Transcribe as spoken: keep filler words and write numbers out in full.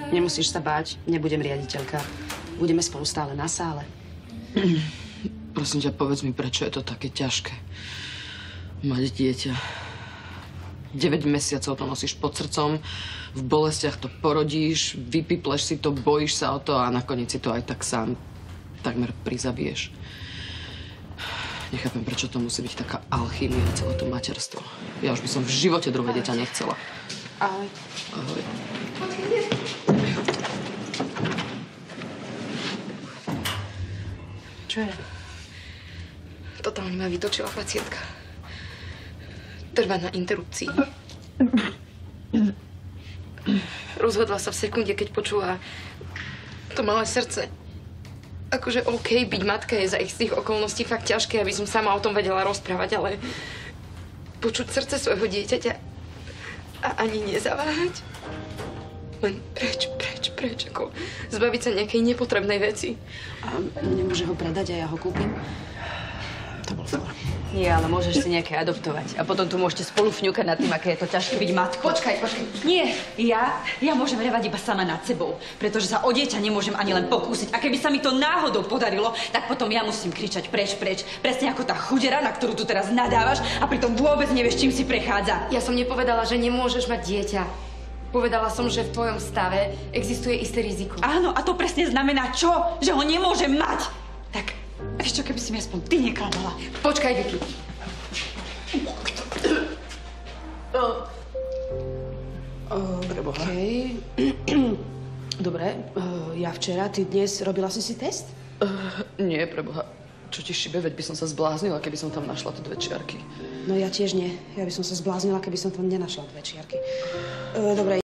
Nemusíš sa báť, nebudem riaditeľka. Budeme spolu stále na sále. Prosím ťa, povedz mi, prečo je to také ťažké mať dieťa. deväť mesiacov to nosíš pod srdcom, v bolestiach to porodíš, vypipleš si to, bojíš sa o to a nakoniec si to aj tak sám takmer prizabiješ. Nechápem, prečo to musí byť taká alchýmia, celé to materstvo. Ja už by som v živote druhé dieťa nechcela. Ahoj. Ahoj. Čo je? Totálne ma vytočila pacientka. Trvá na interrupcii. Rozhodla sa v sekunde, keď počula to malé srdce. Akože OK, byť matka je za ich z tých okolností fakt ťažké, aby som sama o tom vedela rozprávať, ale počuť srdce svojho dieťaťa a ani nezaváhať. Len preč, preč, preč, ako zbaviť sa nejakej nepotrebnej veci. A nemôže ho predať a ja ho kúpim? To bol fór. Nie, ale môžeš si nejaké adoptovať. A potom tu môžete spolu fňukať nad tým, aké je to ťažké byť matkou. Počkaj, počkaj. Nie, ja, ja môžem revať iba sama nad sebou, pretože sa o dieťa nemôžem ani len pokúsiť. A keby sa mi to náhodou podarilo, tak potom ja musím kričať preč, preč. Presne ako tá chudera, na ktorú tu teraz nadávaš a pritom vôbec nevieš, čím si prechádza. Ja som nepovedala, že nemôžeš mať dieťa. Povedala som, že v tvojom stave existuje isté riziko. Áno, a to presne znamená čo? Že ho nemôžem mať. Tak, vieš čo, keby si mi aspoň ty neklamala. Počkaj, Vicky. OK. Dobre, uh, ja včera, ty dnes, robila si si test? Uh, nie, preboha. Čo ti šibe, veď by som sa zbláznila, keby som tam našla tie dve čiarky. No ja tiež nie. Ja by som sa zbláznila, keby som tam nenašla dve čiarky. Uh, dobre.